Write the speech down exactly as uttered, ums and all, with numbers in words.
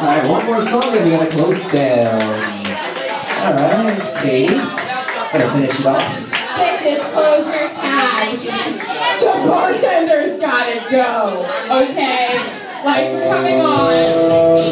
Alright, one more song and we gotta close it down. Alright, Katie, gotta finish it off. Bitches, close your tabs. The bartender's gotta go, okay? Lights are coming on.